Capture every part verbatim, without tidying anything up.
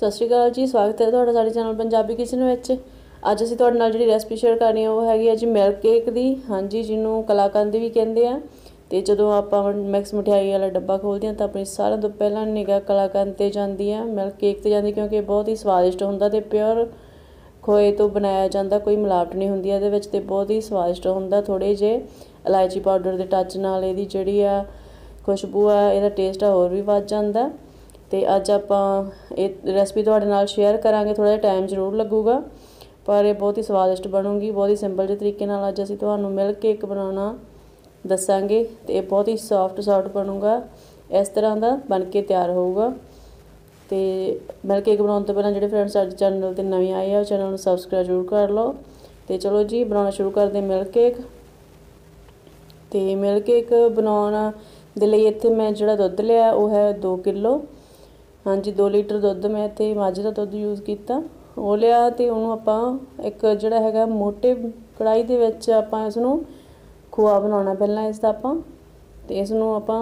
सत श्री अकाल जी, स्वागत है तुहाडा साडे चैनल पंजाबी किचन विच। अज असीं तुहाडे नाल जिहड़ी रैसिपी शेयर करनी है वो हैगी है जी मिल्क केक दी। हाँ जी, जिन्हों कलाकंद भी कहते हैं। तो जदों आपां मिक्स मठियाई वाला डब्बा खोलते हैं तो अपनी सारिਆਂ ਤੋਂ ਪਹਿਲਾਂ निगाह कलाकंद ते जाती है, मिल्क केक ते जाती, क्योंकि बहुत ही स्वादिष्ट हुंदा ते प्योर खोए तो बनाया जाता, कोई मिलावट नहीं हुंदी इहदे विच ते बहुत ही स्वादिष्ट हुंदा। थोड़े जे इलायची पाउडर के टच नाल इहदी जिहड़ी आ खुशबू आ, इहदा टेस्ट होर भी वध जांदा। तो अज आपां ये रैसिपी तुहाडे नाल शेयर करांगे। थोड़ा जिहा टाइम जरूर लगूगा पर ये बहुत ही स्वादिष्ट बनूगी। बहुत ही सिंपल जे तरीके नाल अज असीं तुहानूं मिल्क केक बनाउणा दसांगे ते ये बहुत ही सॉफ्ट सॉफ्ट बनूगा, इस तरह का बन के तैयार होऊगा। तो मिल्क केक बनाउण तो पहलां जिहड़े फ्रेंड्स अज चैनल ते नवें आए आ चैनल नूं सबसक्राइब जरूर कर लो। तो चलो जी बनाउणा शुरू करदे हां मिल्क केक। तो मिल्क केक बनाउण दे लई इत्थे मैं जिहड़ा दुੱਧ लिया वो है दो किलो। हाँ जी, दो लीटर दुੱਧ मैं इत्थे मੱਝ ਦਾ ਦੁੱਧ यूज़ किया वो लिया। तो उन्होंने आपां एक जिहड़ा हैगा मोटे कढ़ाई दे विच आपां इसनूं खोआ बनाउणा पहलां इसदा आपां। तो इसनूं आपां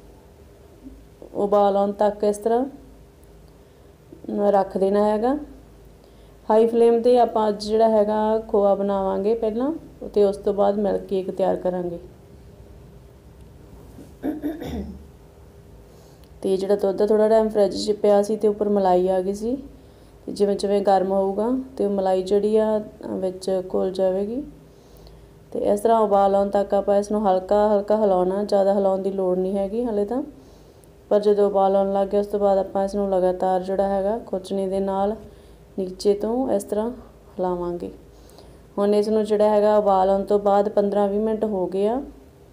उबाल आउण तक इस तरह रख देना हैगा। हाई फ्लेम ते आपां अज जिहड़ा हैगा खोआ बनावांगे पहलां, ते उस तो बाद मिल्क केक तैयार करांगे। तो जिहड़ा दुੱਧ थोड़ा टाइम फ्रिज च पिया सी ते उपर मलाई आ गई सी। ते जिवें जिवें गर्म होऊगा तो मलाई जिहड़ी आ विच घुल जाएगी। तो इस तरह उबाल आउण तक आपां इसनूं हल्का हल्का हिलाउणा, ज़्यादा हिलाउण दी लोड़ नहीं हैगी हले तां। पर जदों उबाल आउण लग गया उस तो बाद आपां इसनूं लगातार जिहड़ा हैगा खुरचणी दे नाल नीचे तो इस तरह हिलावांगे। हुण इसनूं जिहड़ा हैगा उबाल आउण तो बाद पंद्रह बीस मिनट हो गए आ,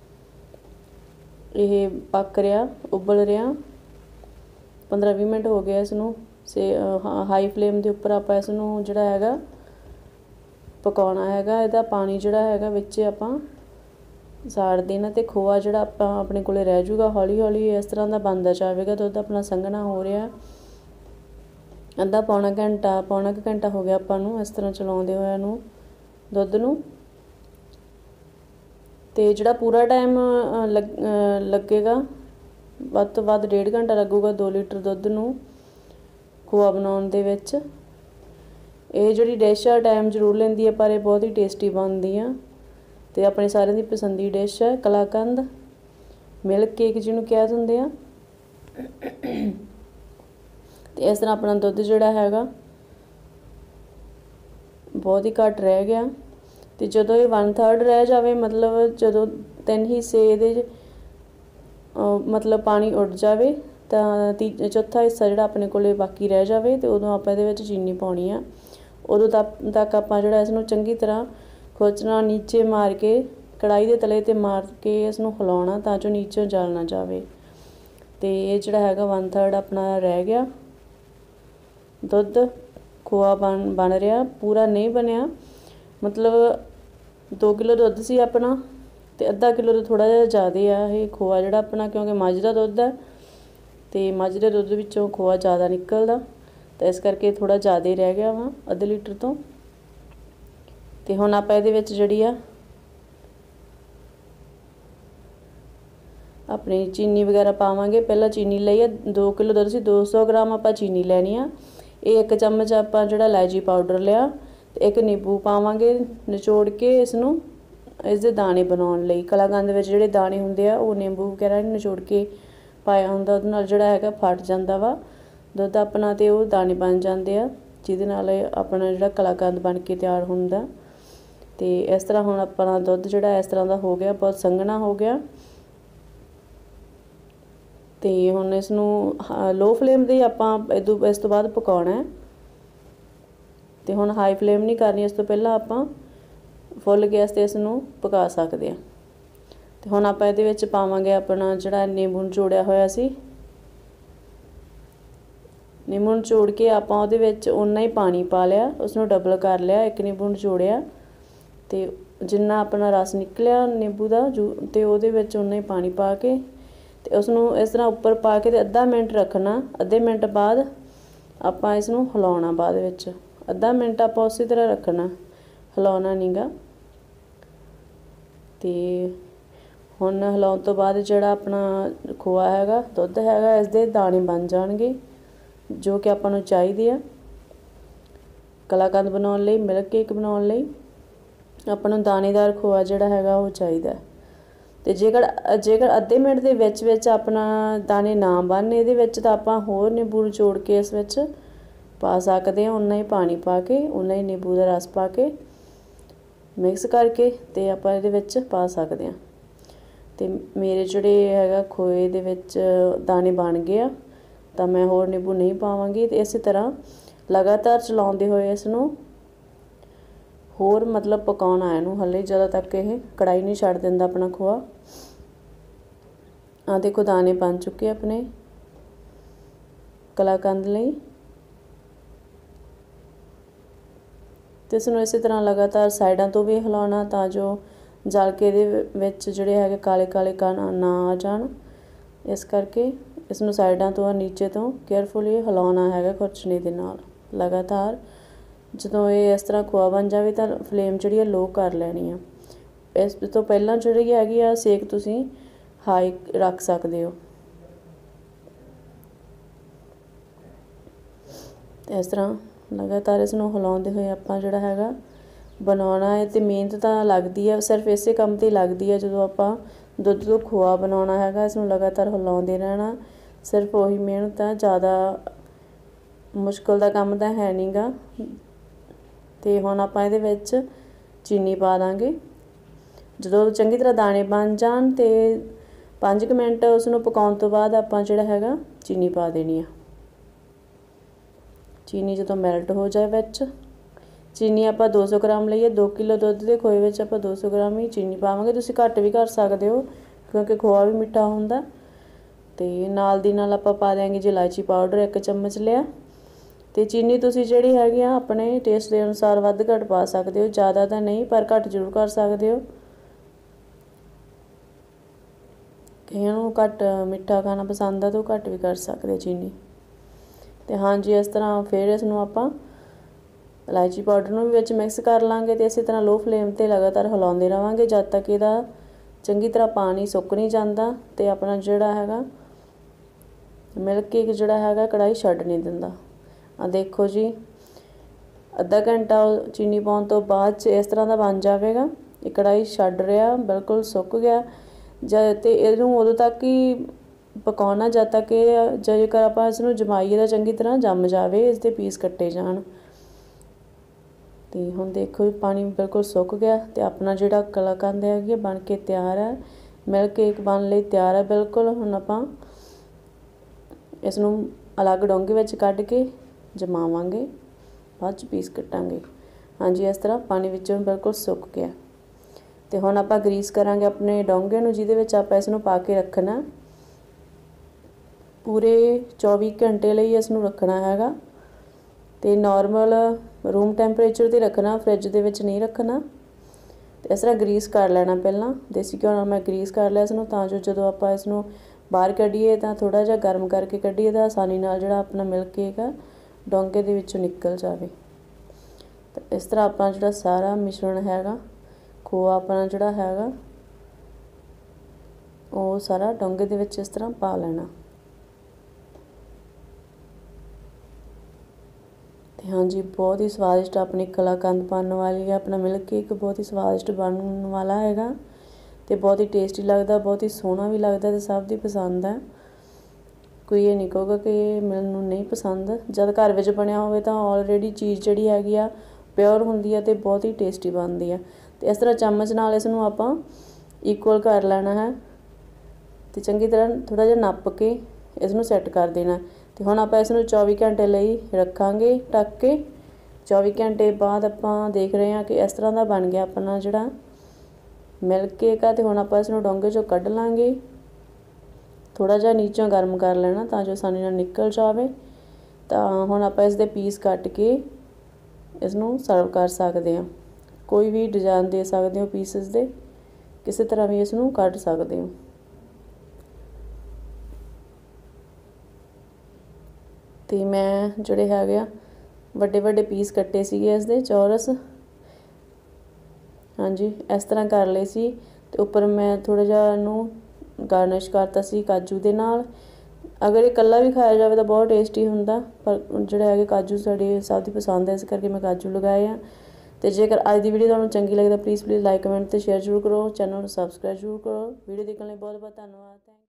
ये पक रहा उबल रहा। पंद्रह बीस मिनट हो गए इसनूं से हाई फ्लेम के उपर आपां इसनूं जिहड़ा हैगा पकाउणा हैगा। इहदा पानी जिहड़ा हैगा विच आपां साड़ देना ते खोआ जिहड़ा आपां अपने कोले रह जूगा हौली हौली इस तरह का बनदा जावेगा। दुੱਧ अपना संघना हो रहा अद्धा पौना घंटा पौना क घंटा हो गया आपां नूं इस तरह चलाउंदे होए नूं दुੱਧ नूं। ते जिहड़ा पूरा टाइम लग लगेगा ਵੱਧ ਤੋਂ ਵੱਧ डेढ़ घंटा लगूगा दो लीटर दुੱਧ नूं खोआ बनाउण दे विच। ਇਹ ਜਿਹੜੀ डिश आ टाइम जरूर लेंदी है पर ਇਹ बहुत ही टेस्टी बनदी आ ते अपने सारिਆਂ ਦੀ पसंदी डिश है कलाकंद मिल्क केक जिहनूं कह दिंदे आ। ते इस तरह अपना दुੱਧ जिहड़ा हैगा बहुत ही घट रह गया। तो जदों ये वन थर्ड रह जाए, मतलब जदों तीन हिस्से ये मतलब पानी उड़ जाए तो तीजा चौथा हिस्सा जिहड़ा अपने कोले बाकी रह जाए तो उदों आपां इहदे विच चीनी पाउणी आ। उदों तक तक आपां जिहड़ा इसनूं चंगी तरह खुरचना नीचे मार के कढ़ाई दे तले ते मार के इसनूं हिलाउणा तां जो नीचे जल ना जाए। तो ये जिहड़ा हैगा वन थर्ड अपना रह गया दुੱਧ खोआ बन बन रहा, पूरा नहीं बनया। मतलब दो किलो दुੱਧ सी अपना तो अद्धा किलो तो थोड़ा जिहा ज़्यादा आ ये खोआ जिहड़ा अपना, क्योंकि मੱਝ ਦਾ ਦੁੱਧ है तो मੱਝ ਦੇ ਦੁੱਧ ਵਿੱਚੋਂ खोआ ज़्यादा निकलदा तो इस करके थोड़ा ज़्यादा रह गया वा अद्धे लीटर तो। तो हुण आपां इहदे विच जिहड़ी आ अपनी चीनी वगैरह पावांगे। पहला चीनी लई है दो किलो दुੱਧ सी दो सौ ग्राम आपां चीनी लैनी आ। ये एक चम्मच आपां जिहड़ा इलायची पाउडर लिया ते एक नींबू पावांगे निचोड़ के इसनूं इसदे दाने बनाउण लई। कलाकंद विच जिहड़े दाने हुंदे आ ओह नींबू वगैरह निचोड़ के पाया हुंदा, उहदे नाल जिहड़ा हैगा फट जांदा वा दुੱਧ अपना ते ओह दाने बन जांदे आ जिहदे नाल अपना जिहड़ा कलाकंद बन के तैयार हुंदा। ते इस तरह हुण अपना दुੱਧ जिहड़ा इस तरह दा हो गया, बहुत संघना हो गया। तो हुण इसनूं लो फ्लेम ते आपां इदों इस तो बाद पकाउणा है। तो हुण हाई फ्लेम नहीं करनी, इस तो पहलां आपां फुल गैस ते इसनूं पका सकदे आ। ते हुण आपां इहदे विच पावांगे अपना जिहड़ा नींबू निचोड़िया होया सी। नींबू निचोड़ के आपां उहदे विच उन्ना ही पानी पा लिया, उसनूं डबल कर लिया। एक नींबू निचोड़िया ते जिन्ना अपना रस निकलिया नींबू दा जू ते उहदे विच उन्ना ही पानी पा के ते उसनूं इस तरह उपर पा के ते अद्धा मिनट रखना। अद्धे मिनट बाद आपां इसनूं हिलाउणा, बाद विच अद्धा मिनट आपां उसी तरह रखना, हिलाउणा नीगा। ते हुण हिलाउण तो बाद जिहड़ा अपना खोआ हैगा दुੱਧ हैगा इसदे दाने बन जाणगे जो कि आपां नूं चाहीदी आ कलाकंद बनाउण लई। मिल्क केक बनाउण लई आपां नूं दाणेदार खोआ जिहड़ा हैगा वो चाहीदा। ते जेकर जेकर अद्धे मिनट दे विच विच अपना दाने ना बनन इहदे विच तां आपां होर नींबू निचोड़ के इस विच पा सकदे हां। उन्ना ही पानी पा के उन्ना ही नींबू दा रस पा के मिक्स करके ते आपां इहदे विच पा सकदे हां। ते मेरे जिहड़े हैगा खोए दे विच दाने बन गए आ तां मैं होर नींबू नहीं पावांगी। ते इस तरह लगातार चलाउंदे होए इस नूं होर मतलब पकाउणा है इहनूं हल्ले ਜਦੋਂ तक ਇਹ कढ़ाई नहीं छड्ड दिंदा अपना खोआ। आ देखो दाने बन चुके अपने कलाकंद लई। ते इस नूं इसे तरह लगातार साइडां तो भी हिलाउणा तां जो जल के इहदे विच जिहड़े हैगे काले काले कण ना आ जाण। इस करके इस नूं साइडां तो नीचे तो केयरफुली हिलाउणा हैगा खुरचने दे नाल लगातार। ਜਦੋਂ ਇਹ ਇਸ ਤਰ੍ਹਾਂ ਖੋਆ ਬਣ ਜਾਵੇ ਤਾਂ ਫਲੇਮ ਜਿਹੜੀ ਆ ਲੋ ਕਰ ਲੈਣੀ ਆ। ਇਸ ਤੋਂ ਪਹਿਲਾਂ ਜਿਹੜੀ ਹੈਗੀ ਆ ਸੇਕ ਤੁਸੀਂ ਹਾਈ ਰੱਖ ਸਕਦੇ ਹੋ। ਇਸ ਤਰ੍ਹਾਂ ਲਗਾਤਾਰ ਇਸ ਨੂੰ ਹਿਲਾਉਂਦੇ ਹੋਏ ਆਪਾਂ ਜਿਹੜਾ ਹੈਗਾ ਬਣਾਉਣਾ ਹੈ। ਤੇ ਮਿਹਨਤ ਤਾਂ ਲੱਗਦੀ ਆ ਸਿਰਫ ਇਸੇ ਕੰਮ ਤੇ ਲੱਗਦੀ ਆ ਜਦੋਂ ਆਪਾਂ ਦੁੱਧ ਤੋਂ ਖੋਆ ਬਣਾਉਣਾ ਹੈਗਾ। ਇਸ ਨੂੰ ਲਗਾਤਾਰ ਹਿਲਾਉਂਦੇ ਰਹਿਣਾ ਸਿਰਫ ਉਹੀ ਮਿਹਨਤ ਆ। ਜ਼ਿਆਦਾ ਮੁਸ਼ਕਿਲ ਦਾ ਕੰਮ ਤਾਂ ਹੈ ਨਹੀਂ ਗਾ। ਤੇ ਹੁਣ ਆਪਾਂ ਇਹਦੇ ਵਿੱਚ ਚੀਨੀ ਪਾ ਦਾਂਗੇ। ਜਦੋਂ ਚੰਗੀ ਤਰ੍ਹਾਂ ਦਾਣੇ ਬਣ ਜਾਣ ਤੇ ਪੰਜ ਕੁ ਮਿੰਟ ਉਸ ਨੂੰ ਪਕਾਉਣ ਤੋਂ ਬਾਅਦ ਆਪਾਂ ਜਿਹੜਾ ਹੈਗਾ ਚੀਨੀ ਪਾ ਦੇਣੀ ਆ। ਚੀਨੀ ਜਦੋਂ ਮੈਲਟ ਹੋ ਜਾਏ ਵਿੱਚ ਚੀਨੀ ਆਪਾਂ ਦੋ ਸੌ ਗ੍ਰਾਮ ਲਈਏ। ਦੋ ਕਿਲੋ ਦੁੱਧ ਦੇ ਖੋਏ ਵਿੱਚ ਆਪਾਂ ਦੋ ਸੌ ਗ੍ਰਾਮ ਹੀ ਚੀਨੀ ਪਾਵਾਂਗੇ। ਤੁਸੀਂ ਘੱਟ ਵੀ ਕਰ ਸਕਦੇ ਹੋ ਕਿਉਂਕਿ ਖੋਆ ਵੀ ਮਿੱਠਾ ਹੁੰਦਾ। ਤੇ ਨਾਲ ਦੀ ਨਾਲ ਆਪਾਂ ਪਾ ਦਿਆਂਗੇ ਜੀ ਇਲਾਇਚੀ ਪਾਊਡਰ ਇੱਕ ਚਮਚ ਲਿਆ। ਤੇ ਚੀਨੀ ਤੁਸੀਂ ਜਿਹੜੀ ਹੈਗੀ ਆ ਆਪਣੇ ਟੇਸਟ ਦੇ ਅਨੁਸਾਰ ਵੱਧ ਘੱਟ ਪਾ ਸਕਦੇ ਹੋ। ਜ਼ਿਆਦਾ ਤਾਂ ਨਹੀਂ ਪਰ ਘੱਟ ਜ਼ਰੂਰ ਕਰ ਸਕਦੇ ਹੋ। ਕਈਆਂ ਨੂੰ ਘੱਟ ਮਿੱਠਾ ਖਾਣਾ ਪਸੰਦ ਆ ਤਾਂ ਉਹ ਘੱਟ ਵੀ ਕਰ ਸਕਦੇ ਚੀਨੀ। ਤੇ ਹਾਂਜੀ ਇਸ ਤਰ੍ਹਾਂ ਫਿਰ ਇਸ ਨੂੰ ਆਪਾਂ ਇਲਾਇਚੀ ਪਾਊਡਰ ਨੂੰ ਵੀ ਵਿੱਚ ਮਿਕਸ ਕਰ ਲਾਂਗੇ। ਤੇ ਇਸੇ ਤਰ੍ਹਾਂ ਲੋ ਫਲੇਮ 'ਤੇ ਲਗਾਤਾਰ ਹਿਲਾਉਂਦੇ ਰਹਾਂਗੇ ਜਦ ਤੱਕ ਇਹਦਾ ਚੰਗੀ ਤਰ੍ਹਾਂ ਪਾਣੀ ਸੁੱਕ ਨਹੀਂ ਜਾਂਦਾ ਤੇ ਆਪਣਾ ਜਿਹੜਾ ਹੈਗਾ ਮਿਲਕ ਕੇਕ ਜਿਹੜਾ ਹੈਗਾ ਕੜਾਹੀ ਛੱਡ ਨਹੀਂ ਦਿੰਦਾ। ਆ ਦੇਖੋ ਜੀ ਅੱਧਾ ਘੰਟਾ ਚੀਨੀ ਪਾਉਣ ਤੋਂ ਬਾਅਦ 'ਚ ਇਸ ਤਰ੍ਹਾਂ ਦਾ ਬਣ ਜਾਵੇਗਾ। ਇਹ ਕੜਾਹੀ ਛੱਡ ਰਿਹਾ ਬਿਲਕੁਲ ਸੁੱਕ ਗਿਆ। ਜਦ ਤੇ ਇਹਨੂੰ ਉਦੋਂ ਤੱਕ ਹੀ ਪਕਾਉਣਾ ਜਦ ਤੱਕ ਇਹ ਜੇਕਰ ਆਪਾਂ ਇਸ ਨੂੰ ਜਮਾਈਏ ਦਾ ਚੰਗੀ ਤਰ੍ਹਾਂ ਜੰਮ ਜਾਵੇ ਇਸ ਦੇ ਪੀਸ ਕੱਟੇ ਜਾਣ। ਤੇ ਹੁਣ ਦੇਖੋ ਪਾਣੀ ਬਿਲਕੁਲ ਸੁੱਕ ਗਿਆ ਤੇ ਆਪਣਾ ਜਿਹੜਾ ਕਲਾਕੰਦ ਹੈਗੀ ਬਣ ਕੇ ਤਿਆਰ ਹੈ। ਮਿਲਕ ਕੇਕ ਬਣਨ ਲਈ ਤਿਆਰ ਹੈ ਬਿਲਕੁਲ। ਹੁਣ ਆਪਾਂ ਇਸ ਨੂੰ ਅਲੱਗ ਡੋਂਗੇ ਵਿੱਚ ਕੱਢ ਕੇ ਜਮਾਵਾਂਗੇ ਬਾਅਦ 'ਚ ਪੀਸ ਕੱਟਾਂਗੇ। ਹਾਂਜੀ ਇਸ ਤਰ੍ਹਾਂ ਪਾਣੀ ਵਿੱਚੋਂ ਬਿਲਕੁਲ ਸੁੱਕ ਗਿਆ। ਤੇ ਹੁਣ ਆਪਾਂ ਗਰੀਸ ਕਰਾਂਗੇ ਆਪਣੇ ਡੋਂਗੇ ਨੂੰ ਜਿਹਦੇ ਵਿੱਚ ਆਪਾਂ ਇਸ ਨੂੰ ਪਾ ਕੇ ਰੱਖਣਾ ਪੂਰੇ ਚੌਵੀ ਘੰਟੇ ਲਈ ਇਸ ਨੂੰ ਰੱਖਣਾ ਹੈਗਾ। ਤੇ ਨਾਰਮਲ रूम टैंपरेचर ते रखना फ्रिज दे विच नहीं रखना। तो इस तरह ग्रीस कर लेना पहला देसी घ्यो नाल मैं ग्रीस कर लिया इसनूं तां जो जदों आपां इसनूं बाहर कढ़ीए तां थोड़ा जिहा गर्म करके कढ़ीए तां आसानी नाल जिहड़ा अपना मिल्क केक है डोंगे दे विचों निकल जावे। तो इस तरह आपां जिहड़ा सारा मिश्रण हैगा खोआ अपना जिहड़ा हैगा वो सारा डोंगे दे विच इस तरह पा लेना। हाँ जी बहुत ही स्वादिष्ट अपनी कलाकंद बनने वाली है। अपना मिल्क केक बहुत ही स्वादिष्ट बनने वाला हैगा तो बहुत ही टेस्टी लगता बहुत ही सोहना भी लगता तो सब की पसंद है। कोई ये नहीं कहूगा कि मैनूं नहीं पसंद। जब घर विच बनिया होवे तां ऑलरेडी चीज़ जिहड़ी हैगी आ प्योर हुंदी है तो बहुत ही टेस्टी बनती है। तो इस तरह चम्मच नाल इसनूं आपां इक्वल कर लेना है तो चंगी तरह थोड़ा जिहा नप के इसनूं सैट कर देना। तो हुण आपां इसनूं चौबी घंटे लई रखांगे ढक के। चौबी घंटे बाद आपां देख रहे हैं कि इस तरह का बन गया अपना जिहड़ा मिल्क केक आ। तो हुण आपां इसनूं डोंगे चों कढ लांगे। थोड़ा जिहा नीचों गर्म कर लेना तां जो आसानी नाल निकल जावे। तां हुण आपां इस दे पीस कट के इसनूं सर्व कर सकदे हां। कोई भी डिजाइन दे सकदे हो पीसिस दे किसी तरह भी इसनूं कट सकदे हो। तो मैं जोड़े है वड्डे वड्डे पीस कट्टे सीगे इसदे चौरस। हाँ जी इस तरह कर ले सी। तो उपर मैं थोड़ा जिहा इनूं गार्निश करता सी काजू दे नाल ਅਗਰ ਇਹ ਇਕੱਲਾ ਵੀ ਖਾਇਆ ਜਾਵੇ ਤਾਂ ਬਹੁਤ ਟੇਸਟੀ ਹੁੰਦਾ, ਪਰ ਜਿਹੜੇ ਹੈਗੇ ਕਾਜੂ ਸਾਡੇ ਸਭ ਦੀ ਪਸੰਦ ਹੈ, ਇਸ ਕਰਕੇ ਮੈਂ ਕਾਜੂ ਲਗਾਏ ਆ। ਤੇ ਜੇਕਰ ਅੱਜ ਦੀ ਵੀਡੀਓ ਤੁਹਾਨੂੰ ਚੰਗੀ ਲੱਗੇ ਤਾਂ ਪਲੀਜ਼ ਪਲੀਜ਼ ਲਾਈਕ ਕਮੈਂਟ ਤੇ ਸ਼ੇਅਰ ਜ਼ਰੂਰ ਕਰੋ, ਚੈਨਲ ਨੂੰ ਸਬਸਕ੍ਰਾਈਬ ਜ਼ਰੂਰ ਕਰੋ। ਵੀਡੀਓ ਦੇਖਣ ਲਈ ਬਹੁਤ ਬਹੁਤ ਧੰਨਵਾਦ।